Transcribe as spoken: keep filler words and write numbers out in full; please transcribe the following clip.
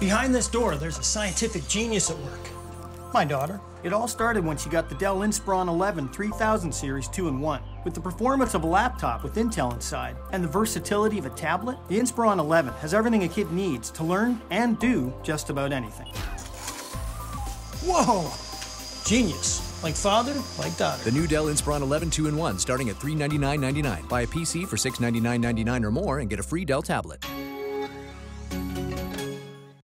Behind this door, there's a scientific genius at work. My daughter. It all started when she got the Dell Inspiron eleven three thousand series two in one. With the performance of a laptop with Intel inside and the versatility of a tablet, the Inspiron eleven has everything a kid needs to learn and do just about anything. Whoa! Genius. Like father, like daughter. The new Dell Inspiron eleven two in one starting at three hundred ninety-nine ninety-nine. Buy a P C for six hundred ninety-nine ninety-nine or more and get a free Dell tablet.